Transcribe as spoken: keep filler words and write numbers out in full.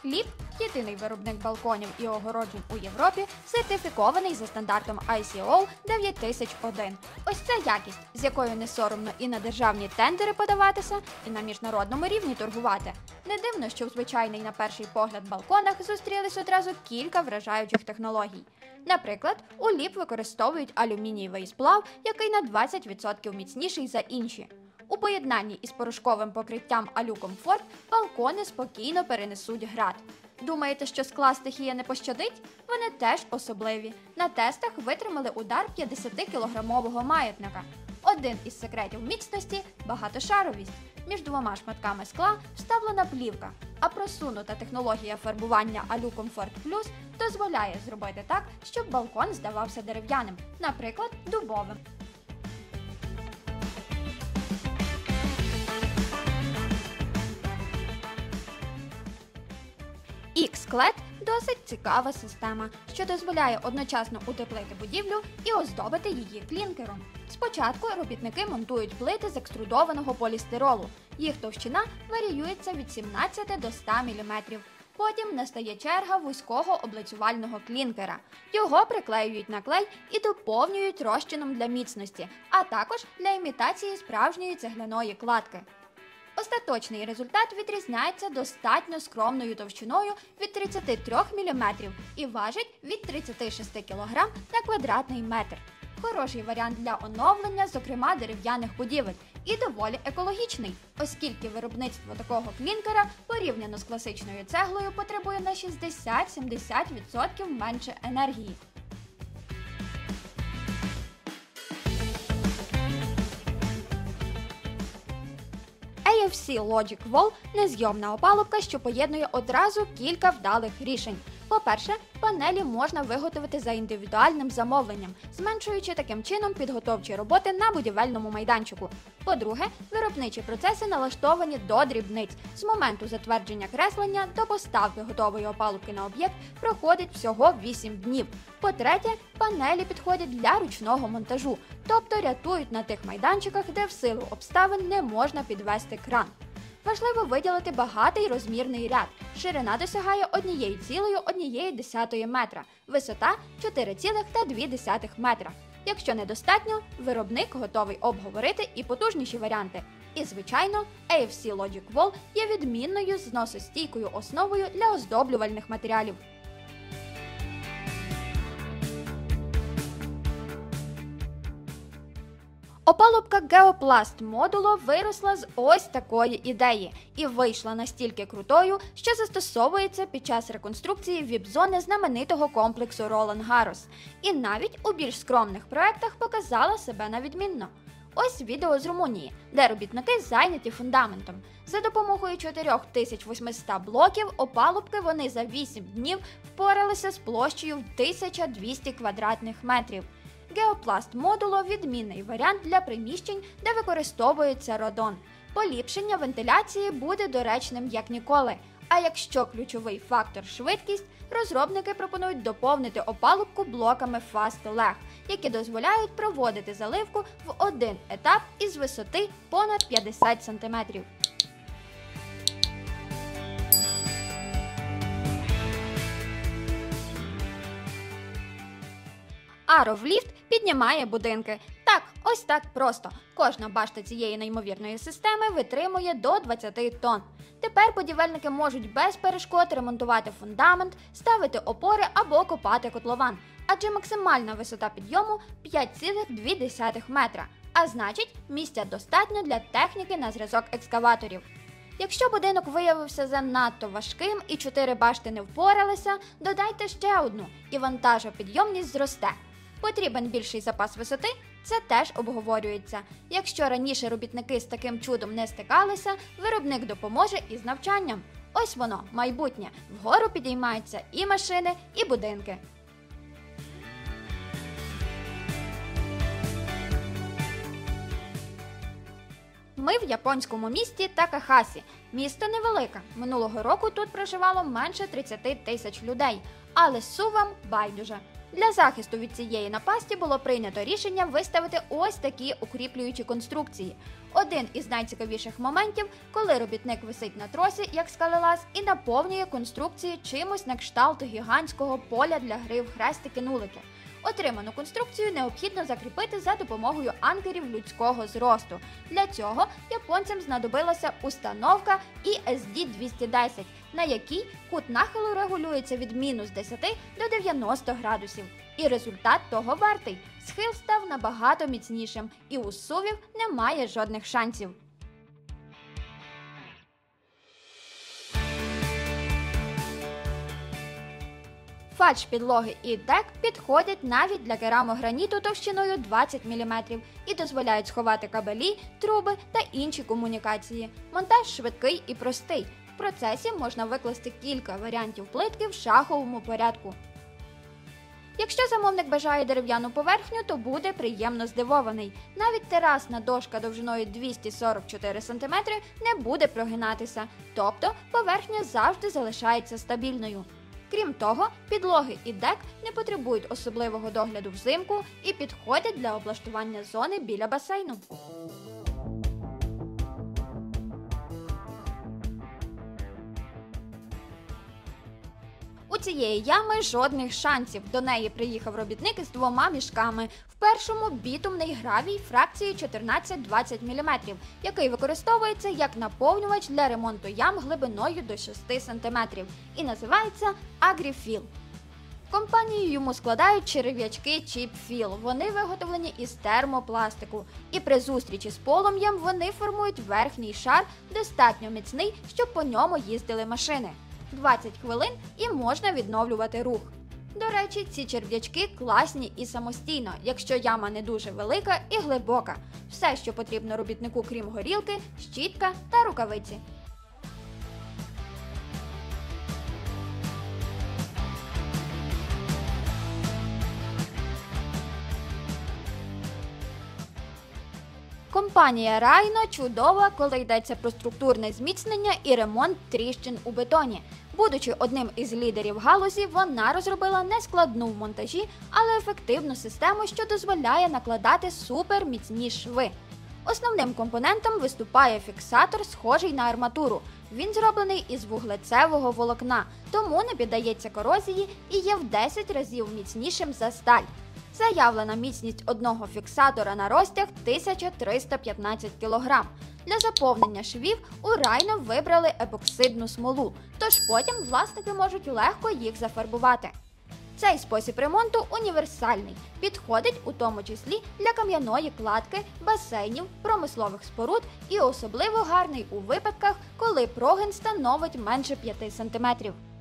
Ліп – єдиний виробник балконів і огороджень у Європі, сертифікований за стандартом ай сі о дев'ять тисяч один. Ось це якість, з якою не соромно і на державні тендери подаватися, і на міжнародному рівні торгувати. Не дивно, що в звичайний на перший погляд балконах зустрілись одразу кілька вражаючих технологій. Наприклад, у Ліп використовують алюмінієвий сплав, який на двадцять відсотків міцніший за інші. У поєднанні із порошковим покриттям Алюкомфорт балкони спокійно перенесуть град. Думаєте, що скла стихія не пощадить? Вони теж особливі. На тестах витримали удар п'ятдесятикілограмового маятника. Один із секретів міцності – багатошаровість. Між двома шматками скла вставлена плівка, а просунута технологія фарбування Алюкомфорт Плюс дозволяє зробити так, щоб балкон здавався дерев'яним, наприклад, дубовим. X-клет – досить цікава система, що дозволяє одночасно утеплити будівлю і оздобити її клінкером. Спочатку робітники монтують плити з екструдованого полістиролу. Їх товщина варіюється від сімнадцяти до ста міліметрів. Потім настає черга вузького облицювального клінкера. Його приклеюють на клей і доповнюють розчином для міцності, а також для імітації справжньої цегляної кладки. Остаточний результат відрізняється достатньо скромною товщиною від тридцяти трьох міліметрів і важить від тридцяти шести кілограм на квадратний метр. Хороший варіант для оновлення, зокрема дерев'яних будівель, і доволі екологічний, оскільки виробництво такого клінкера порівняно з класичною цеглою потребує на шістдесят-сімдесят відсотків менше енергії. ей еф сі Logic Wall – незйомна опалубка, що поєднує одразу кілька вдалих рішень. По-перше, панелі можна виготовити за індивідуальним замовленням, зменшуючи таким чином підготовчі роботи на будівельному майданчику. По-друге, виробничі процеси налаштовані до дрібниць. З моменту затвердження креслення до поставки готової опалубки на об'єкт проходить всього вісім днів. По-третє, панелі підходять для ручного монтажу, тобто рятують на тих майданчиках, де в силу обставин не можна підвести кран. Важливо виділити багатий розмірний ряд. Ширина досягає однієї цілої однієї десятої метра, висота – чотири цілих дві десятих метра. Якщо недостатньо, виробник готовий обговорити і потужніші варіанти. І, звичайно, ей еф сі Logic Wall є відмінною зносостійкою основою для оздоблювальних матеріалів. Опалубка Geoplast Modulo виросла з ось такої ідеї і вийшла настільки крутою, що застосовується під час реконструкції віп-зони знаменитого комплексу Roland Garros. І навіть у більш скромних проєктах показала себе на відмінно. Ось відео з Румунії, де робітники зайняті фундаментом. За допомогою чотирьох тисяч восьмисот блоків опалубки вони за вісім днів впоралися з площею в тисячу двісті квадратних метрів. Geoplast Modulo – відмінний варіант для приміщень, де використовується радон. Поліпшення вентиляції буде доречним як ніколи. А якщо ключовий фактор – швидкість, розробники пропонують доповнити опалубку блоками Fast-Leg, які дозволяють проводити заливку в один етап із висоти понад п'ятдесят сантиметрів. Arovlift піднімає будинки. Так, ось так просто. Кожна башта цієї неймовірної системи витримує до двадцяти тонн. Тепер будівельники можуть без перешкод ремонтувати фундамент, ставити опори або копати котлован. Адже максимальна висота підйому – п'ять цілих дві десятих метра. А значить, місця достатньо для техніки на зразок екскаваторів. Якщо будинок виявився занадто важким і чотири башти не впоралися, додайте ще одну, і вантажопідйомність зросте. Потрібен більший запас висоти? Це теж обговорюється. Якщо раніше робітники з таким чудом не стикалися, виробник допоможе із навчанням. Ось воно, майбутнє. Вгору підіймаються і машини, і будинки. Ми в японському місті Такахасі. Місто невелике. Минулого року тут проживало менше тридцяти тисяч людей. Але сувам байдуже. Для захисту від цієї напасті було прийнято рішення виставити ось такі укріплюючі конструкції. Один із найцікавіших моментів, коли робітник висить на тросі, як скалелаз, і наповнює конструкції чимось на кшталт гігантського поля для гри в хрестики-нулики. Отриману конструкцію необхідно закріпити за допомогою анкерів людського зросту. Для цього японцям знадобилася установка і ес ді двісті десять, на якій кут нахилу регулюється від мінус десять до дев'яноста градусів. І результат того вартий. Схил став набагато міцнішим, і у сувів немає жодних шансів. Фальш підлоги і дек підходять навіть для керамограніту товщиною двадцять міліметрів і дозволяють сховати кабелі, труби та інші комунікації. Монтаж швидкий і простий. В процесі можна викласти кілька варіантів плитки в шаховому порядку. Якщо замовник бажає дерев'яну поверхню, то буде приємно здивований. Навіть терасна дошка довжиною двісті сорок чотири сантиметри не буде прогинатися, тобто поверхня завжди залишається стабільною. Крім того, підлоги і дек не потребують особливого догляду взимку і підходять для облаштування зони біля басейну. У цієї ями жодних шансів. До неї приїхав робітник із двома мішками. В першому бітумний гравій фракції чотирнадцять двадцять міліметрів, який використовується як наповнювач для ремонту ям глибиною до шести сантиметрів і називається Агріфіл. Компанію йому складають черев'ячки Cheap Fill. Вони виготовлені із термопластику. І при зустрічі з полум'ям вони формують верхній шар, достатньо міцний, щоб по ньому їздили машини. двадцять хвилин і можна відновлювати рух. До речі, ці черв'ячки класні і самостійно, якщо яма не дуже велика і глибока. Все, що потрібно робітнику крім горілки, щітка та рукавиці. Компанія Райно чудова, коли йдеться про структурне зміцнення і ремонт тріщин у бетоні. Будучи одним із лідерів галузі, вона розробила нескладну в монтажі, але ефективну систему, що дозволяє накладати суперміцні шви. Основним компонентом виступає фіксатор, схожий на арматуру. Він зроблений із вуглецевого волокна, тому не піддається корозії і є в десять разів міцнішим за сталь. Заявлена міцність одного фіксатора на розтяг тисяча триста п'ятнадцять кілограм. Для заповнення швів у Райно вибрали епоксидну смолу, тож потім власники можуть легко їх зафарбувати. Цей спосіб ремонту універсальний, підходить у тому числі для кам'яної кладки, басейнів, промислових споруд і особливо гарний у випадках, коли прогин становить менше п'яти сантиметрів.